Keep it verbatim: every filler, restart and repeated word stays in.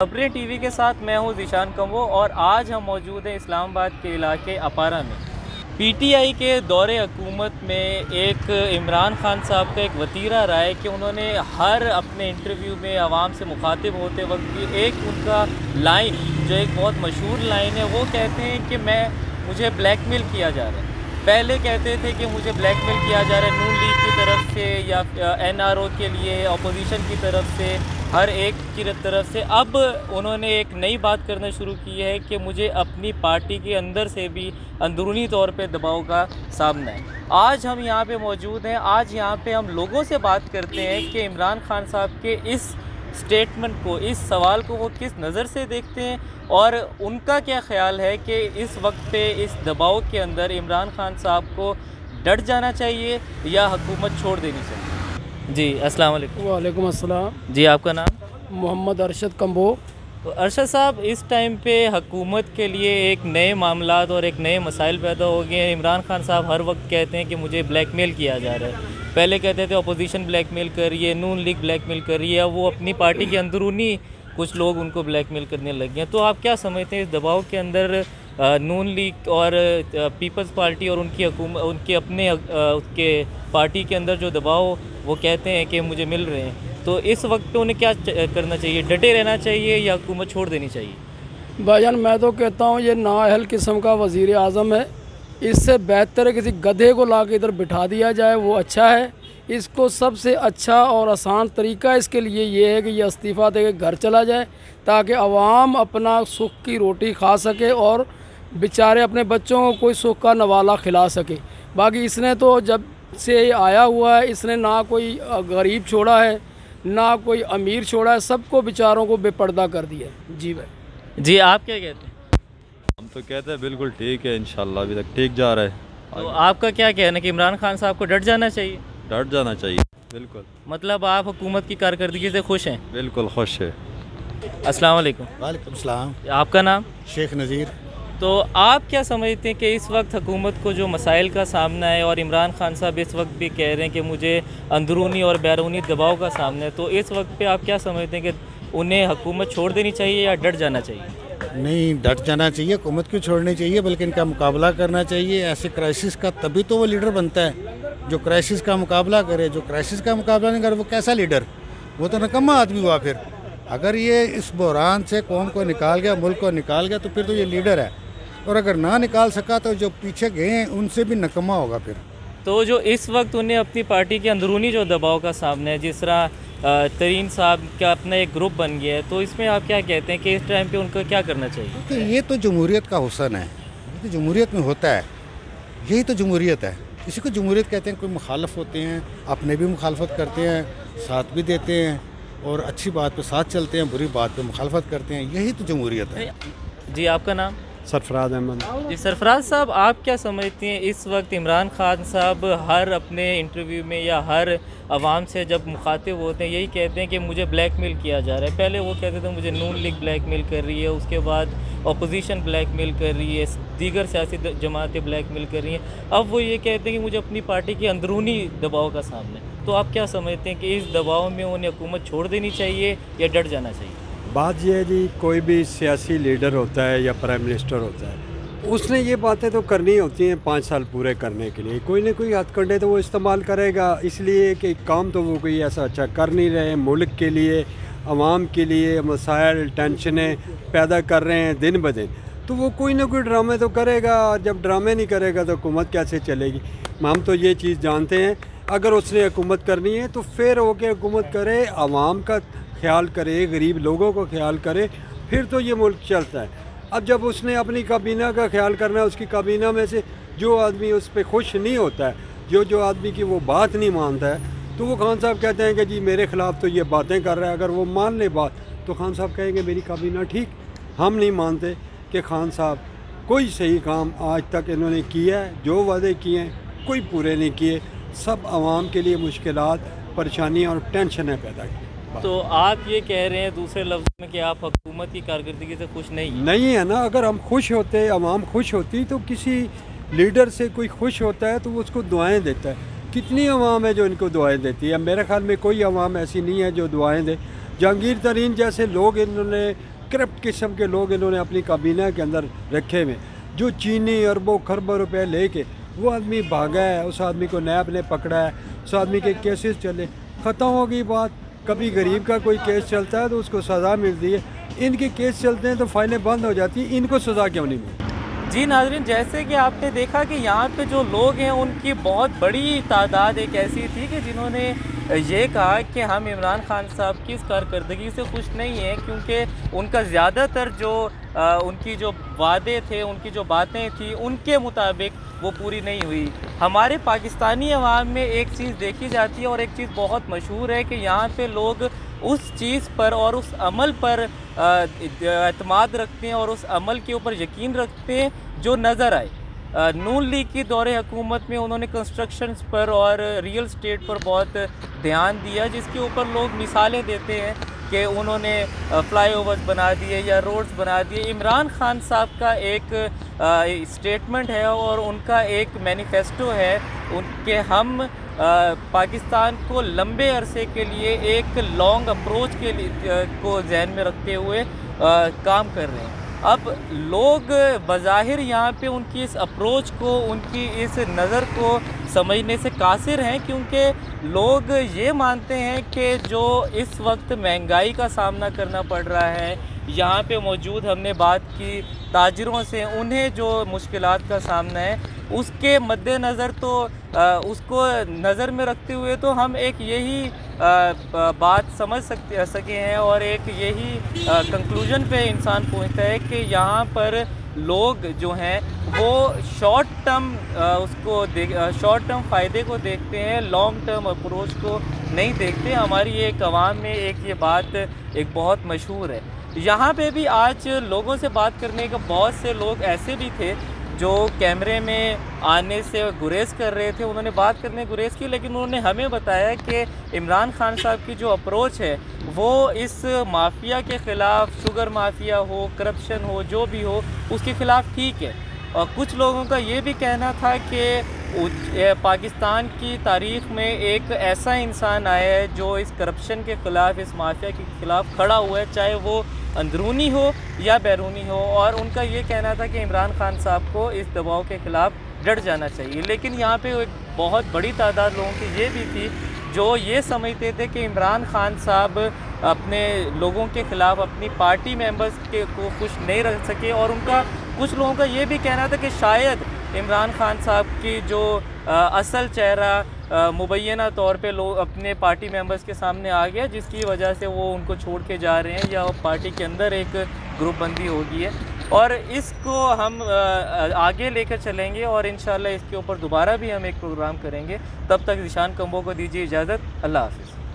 खबरें टीवी के साथ मैं हूं ज़ीशान कम्बो और आज हम मौजूद हैं इस्लामाबाद के इलाके अपारा में। पीटीआई के दौरे हुकूमत में एक इमरान खान साहब का एक वतीरा रहा है कि उन्होंने हर अपने इंटरव्यू में आवाम से मुखातिब होते वक्त भी एक उनका लाइन जो एक बहुत मशहूर लाइन है वो कहते हैं कि मैं मुझे ब्लैकमेल किया जा रहा है। पहले कहते थे कि मुझे ब्लैकमेल किया जा रहा है नून लीग की तरफ से या एनआरओ के लिए अपोजिशन की तरफ से, हर एक की तरफ से। अब उन्होंने एक नई बात करना शुरू की है कि मुझे अपनी पार्टी के अंदर से भी अंदरूनी तौर पे दबाव का सामना है। आज हम यहाँ पे मौजूद हैं, आज यहाँ पे हम लोगों से बात करते हैं कि इमरान खान साहब के इस स्टेटमेंट को, इस सवाल को वो किस नज़र से देखते हैं और उनका क्या ख्याल है कि इस वक्त पे इस दबाव के अंदर इमरान खान साहब को डट जाना चाहिए या हुकूमत छोड़ देनी चाहिए। जी अस्सलाम वालेकुम। वालेकुम अस्सलाम। जी आपका नाम? मोहम्मद अरशद कम्बो। तो अरशद साहब, इस टाइम पे हुकूमत के लिए एक नए मामलात और एक नए मसाइल पैदा हो गए हैं। इमरान खान साहब हर वक्त कहते हैं कि मुझे ब्लैकमेल किया जा रहा है। पहले कहते थे अपोजिशन ब्लैकमेल कर रही है, नून लीग ब्लैकमेल कर रही है, वो अपनी पार्टी के अंदरूनी कुछ लोग उनको ब्लैकमेल करने लग गए हैं। तो आप क्या समझते हैं इस दबाव के अंदर नून लीग और पीपल्स पार्टी और उनकी हुकूमत, उनके अपने उसके पार्टी के अंदर जो दबाव वो कहते हैं कि मुझे मिल रहे हैं, तो इस वक्त पे उन्हें क्या करना चाहिए? डटे रहना चाहिए या हुकूमत छोड़ देनी चाहिए? भाईजान मैं तो कहता हूँ ये नाअहल किस्म का वज़ीर आज़म है, इससे बेहतर है किसी गधे को ला के इधर बिठा दिया जाए, वो अच्छा है। इसको सबसे अच्छा और आसान तरीका इसके लिए ये है कि ये इस्तीफ़ा दे के घर चला जाए ताकि आवाम अपना सुख की रोटी खा सके और बेचारे अपने बच्चों को कोई सुख का नवाला खिला सके। बाकी इसने तो जब से आया हुआ है इसने ना कोई गरीब छोड़ा है ना कोई अमीर छोड़ा है, सबको बेचारों को बेपर्दा कर दिया है। जी भाई। जी आप क्या कहते हैं? हम तो कहते हैं बिल्कुल ठीक है, इंशाल्लाह अभी तक ठीक जा रहा है। तो आपका क्या कहना है कि इमरान खान साहब को डट जाना चाहिए? डट जाना चाहिए बिल्कुल। मतलब आप हुकूमत की कारकर्दगी से खुश हैं? बिल्कुल खुश है। अस्सलाम वालेकुम। वालेकुम सलाम। आपका नाम? शेख नज़ीर। तो आप क्या समझते हैं कि इस वक्त हुकूमत को जो मसाइल का सामना है और इमरान खान साहब इस वक्त भी कह रहे हैं कि मुझे अंदरूनी और बैरूनी दबाव का सामना है, तो इस वक्त पे आप क्या समझते हैं कि उन्हें हुकूमत छोड़ देनी चाहिए या डट जाना चाहिए? नहीं, डट जाना चाहिए, हुकूमत क्यों छोड़नी चाहिए, बल्कि इनका मुकाबला करना चाहिए। ऐसे क्राइसिस का तभी तो वो लीडर बनता है जो क्राइसिस का मुकाबला करे। जो क्राइसिस का मुकाबला नहीं करे वो कैसा लीडर? वो तो नकम्मा आदमी हुआ। फिर अगर ये इस बहरान से कौम को निकाल गया, मुल्क को निकाल गया, तो फिर तो ये लीडर है। और अगर ना निकाल सका तो जो पीछे गए हैं उनसे भी नकम्मा होगा फिर। तो जो इस वक्त उन्हें अपनी पार्टी के अंदरूनी जो दबाव का सामना है, जिस तरह तरीन साहब का अपना एक ग्रुप बन गया है, तो इसमें आप क्या कहते हैं कि इस टाइम पे उनको क्या करना चाहिए? तो ये तो जमहूरियत का हुस्न है, ये तो जमहूरियत में होता है, यही तो जमहूरियत है। इसी को जमहूरियत कहते हैं। कोई मुखालफ होते हैं, अपने भी मुखालफत करते हैं, साथ भी देते हैं, और अच्छी बात पे साथ चलते हैं, बुरी बात पे मुखालफत करते हैं, यही तो जमहूरियत है। जी आपका नाम? सरफराज अहमद। जी सरफराज साहब, आप क्या समझते हैं इस वक्त इमरान खान साहब हर अपने इंटरव्यू में या हर आवाम से जब मुखातिब होते हैं यही कहते हैं कि मुझे ब्लैकमेल किया जा रहा है। पहले वो कहते थे मुझे नून लीग ब्लैकमेल कर रही है, उसके बाद अपोजिशन ब्लैकमेल कर रही है, दीगर सियासी जमातें ब्लैकमेल कर रही हैं, अब वो ये कहते हैं कि मुझे अपनी पार्टी के अंदरूनी दबाव का सामना है। तो आप क्या समझते हैं कि इस दबाव में उन्हें हुकूमत छोड़ देनी चाहिए या डट जाना चाहिए? बात यह है जी, कोई भी सियासी लीडर होता है या प्राइम मिनिस्टर होता है, उसने ये बातें तो करनी होती हैं पाँच साल पूरे करने के लिए। कोई ना कोई हथकंडे तो वो इस्तेमाल करेगा, इसलिए कि काम तो वो कोई ऐसा अच्छा कर नहीं रहे। मुल्क के लिए, आवाम के लिए मसाइल, टेंशनें पैदा कर रहे हैं दिन ब दिन, तो वो कोई ना कोई ड्रामे तो करेगा। और जब ड्रामे नहीं करेगा तो हुकूमत कैसे चलेगी? हम तो ये चीज़ जानते हैं, अगर उसने हुकूमत करनी है तो फिर हो के हुकूमत करे, आवाम का ख्याल करे, गरीब लोगों को ख्याल करे, फिर तो ये मुल्क चलता है। अब जब उसने अपनी काबीना का ख्याल करना है, उसकी काबीना में से जो आदमी उस पर खुश नहीं होता है, जो जो आदमी की वो बात नहीं मानता है, तो वो खान साहब कहते हैं कि जी मेरे ख़िलाफ़ तो ये बातें कर रहा है। अगर वो मान ले बात तो खान साहब कहेंगे मेरी काबीना ठीक। हम नहीं मानते कि खान साहब कोई सही काम आज तक इन्होंने किया है, जो वादे किए हैं कोई पूरे नहीं किए, सब आवाम के लिए मुश्किलात, परेशानियाँ और टेंशनें पैदा की। तो आप ये कह रहे हैं दूसरे लफ्ज़ में कि आप हुकूमत की कारकर्दगी से खुश नहीं हैं? नहीं है ना। अगर हम खुश होते, आवाम खुश होती, तो किसी लीडर से कोई खुश होता है तो वो उसको दुआएं देता है। कितनी आवाम है जो इनको दुआएं देती है? मेरे ख्याल में कोई आवाम ऐसी नहीं है जो दुआएं दे। जहांगीर तरीन जैसे लोग इन्होंने करप्ट किस्म के लोग इन्होंने अपनी काबीना के अंदर रखे हुए, जो चीनी अरबों खरबों रुपए लेके वो आदमी भागा है, उस आदमी को नैब ने पकड़ा है, उस आदमी के केसेस चले, ख़त्म हो गई बात। कभी गरीब का कोई केस चलता है तो उसको सज़ा मिलती है, इनके केस चलते हैं तो फाइलें बंद हो जाती हैं, इनको सज़ा क्यों नहीं मिलती? जी नाज़रीन, जैसे कि आपने देखा कि यहाँ पे जो लोग हैं उनकी बहुत बड़ी तादाद एक ऐसी थी कि जिन्होंने ये कहा कि हम इमरान खान साहब की इस कारकर्दगी से खुश नहीं हैं, क्योंकि उनका ज़्यादातर जो आ, उनकी जो वादे थे, उनकी जो बातें थी, उनके मुताबिक वो पूरी नहीं हुई। हमारे पाकिस्तानी अवाम में एक चीज़ देखी जाती है और एक चीज़ बहुत मशहूर है कि यहाँ पे लोग उस चीज़ पर और उस अमल पर एतमाद रखते हैं और उस अमल के ऊपर यकीन रखते हैं जो नज़र आए। नून लीग की दौरे हुकूमत में उन्होंने कंस्ट्रक्शन पर और रियल स्टेट पर बहुत ध्यान दिया, जिसके ऊपर लोग मिसालें देते हैं कि उन्होंने फ्लाईओवर्स बना दिए या रोड्स बना दिए। इमरान खान साहब का एक स्टेटमेंट है और उनका एक मैनिफेस्टो है उनके, हम आ, पाकिस्तान को लंबे अरसे के लिए एक लॉन्ग अप्रोच के लिए को ज़हन में रखते हुए आ, काम कर रहे हैं। अब लोग बज़ाहिर यहाँ पे उनकी इस अप्रोच को, उनकी इस नज़र को समझने से कासिर हैं, क्योंकि लोग ये मानते हैं कि जो इस वक्त महंगाई का सामना करना पड़ रहा है, यहाँ पे मौजूद हमने बात की ताजिरों से, उन्हें जो मुश्किलात का सामना है, उसके मद्देनज़र तो आ, उसको नज़र में रखते हुए तो हम एक यही आ, बात समझ सकते सके हैं और एक यही कंक्लूजन पे इंसान पहुंचता है कि यहाँ पर लोग जो हैं वो शॉर्ट टर्म उसको देख शॉर्ट टर्म फ़ायदे को देखते हैं, लॉन्ग टर्म अप्रोच को नहीं देखते। हमारी एक अवाम में एक ये बात एक बहुत मशहूर है। यहाँ पे भी आज लोगों से बात करने का बहुत से लोग ऐसे भी थे जो कैमरे में आने से गुरेज कर रहे थे, उन्होंने बात करने गुरेज की, लेकिन उन्होंने हमें बताया कि इमरान खान साहब की जो अप्रोच है वो इस माफिया के ख़िलाफ़, शुगर माफिया हो, करप्शन हो, जो भी हो, उसके ख़िलाफ़ ठीक है। और कुछ लोगों का ये भी कहना था कि पाकिस्तान की तारीख़ में एक ऐसा इंसान आया है जो इस करप्शन के ख़िलाफ़, इस माफिया के ख़िलाफ़ खड़ा हुआ है, चाहे वो अंदरूनी हो या बैरूनी हो। और उनका ये कहना था कि इमरान खान साहब को इस दबाव के ख़िलाफ़ डट जाना चाहिए। लेकिन यहाँ पे एक बहुत बड़ी तादाद लोगों की ये भी थी जो ये समझते थे कि इमरान खान साहब अपने लोगों के ख़िलाफ़, अपनी पार्टी मेंबर्स के को खुश नहीं रख सके। और उनका कुछ लोगों का ये भी कहना था कि शायद इमरान खान साहब की जो आ, असल चेहरा मुबैना तौर पे लोग अपने पार्टी मेंबर्स के सामने आ गया, जिसकी वजह से वो उनको छोड़ के जा रहे हैं या वो पार्टी के अंदर एक ग्रुप बंदी हो गई है। और इसको हम आगे लेकर चलेंगे और इंशाल्लाह इसके ऊपर दोबारा भी हम एक प्रोग्राम करेंगे। तब तक ज़ीशान कंबो को दीजिए इजाज़त। अल्लाह हाफ़िज़।